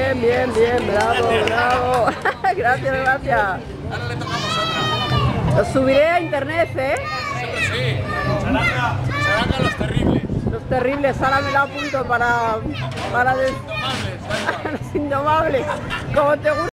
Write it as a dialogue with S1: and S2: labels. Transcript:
S1: Bien, bien, bien, bravo, bravo. Gracias, gracias.
S2: Ahora le tocamos otra.
S1: Lo subiré a internet, ¿eh?
S2: Siempre sí. Charanga los terribles.
S1: Los terribles, ahora me lo apunto para
S2: Indomables, ahí va.
S1: los indomables. Como te gusta.